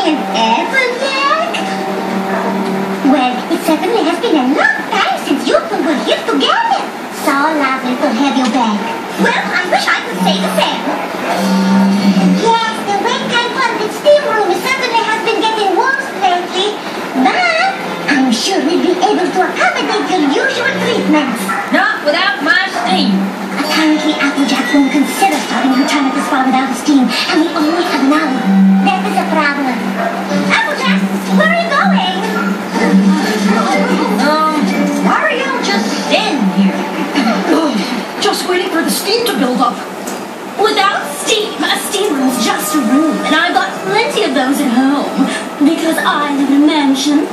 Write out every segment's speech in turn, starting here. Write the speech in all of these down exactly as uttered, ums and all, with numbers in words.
an Applejack? Well, it certainly has been a long time since you two were here together. So lovely to have you back. Well, I wish I could say the same. Yes, the Wake nine hundred steam room certainly has been getting worse lately. But I'm sure we'll be able to accommodate your usual treatments. Not without my steam. Apparently, Applejack won't consider starting her time at this far without steam, and we only have an hour. That is a problem. Applejack, where are you going? Um, why are y'all just standing here? Just waiting for the steam to build up. Without steam, a steam room's just a room, and I've got plenty of those at home, because I live in a mansion.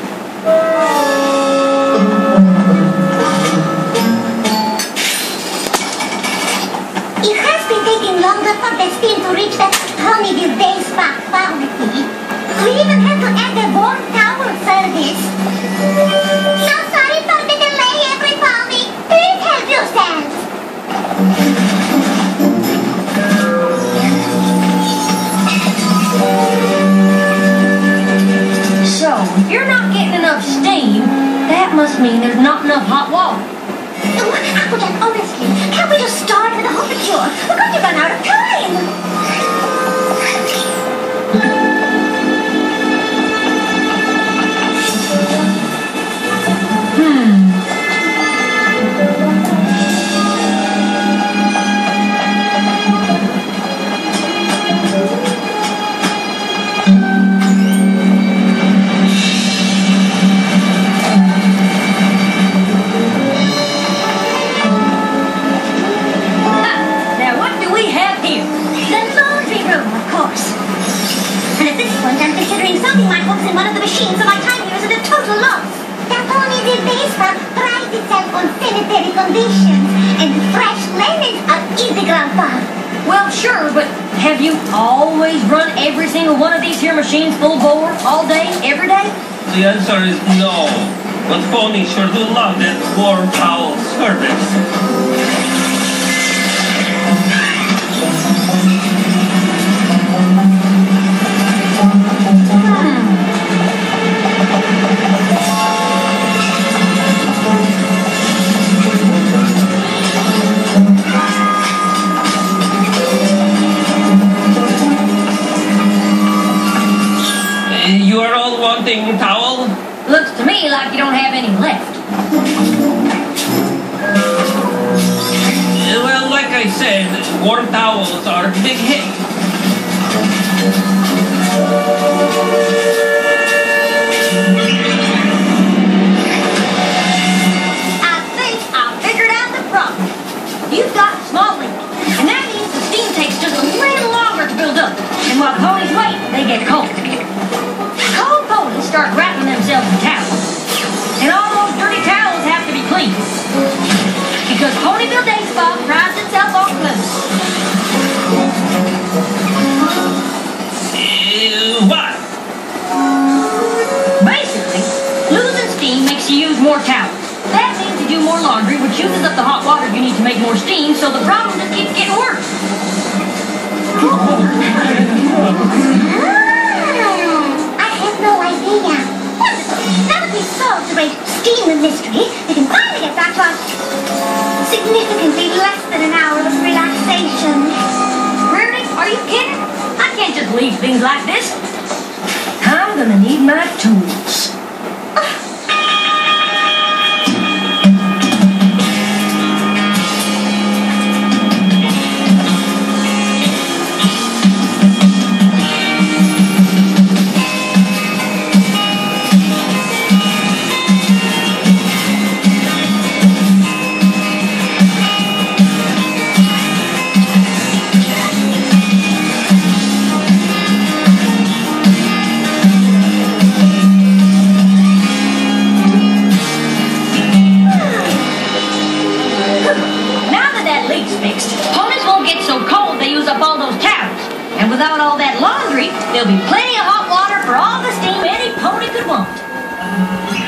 It has been taking longer for the steam to reach the Ponyville Day Spa pharmacy. We even had to add the warm towel service. So sorry for the delay, everybody. Please help yourselves. So, if you're not getting enough steam, that must mean there's not enough hot water. Oh, Applejack, honestly, can't we just start with a hot cure? We're going to run out of time. Hmm. In one of the machines, so my time here is at a total loss. The Ponyville Day Spa prides itself on sanitary conditions, and fresh linens are integral part. Well, sure, but have you always run every single one of these here machines full bore, all day, every day? The answer is no. But Pony sure do love that warm towel service. You are all wanting towel? Looks to me like you don't have any left. Well, like I said, warm towels are a big hit. I think I figured out the problem. You've got a small leak, and that means the steam takes just a little longer to build up. And while ponies wait, they get cold. Cold ponies start wrapping themselves in towels. And all those dirty towels have to be cleaned. Because Ponyville Day Spa prides itself on cleanliness. Uh, what? Basically, losing steam makes you use more towels. That means you do more laundry, which uses up the hot water you need to make more steam, so the problem just keeps getting worse. I have no idea. Wonderful. Now that we've solved the great steam mystery, we can finally get back to our significantly less than an hour of relaxation. Really? Are you kidding? I can't just leave things like this. I'm gonna need my tools. Without all that laundry, there'll be plenty of hot water for all the steam any pony could want.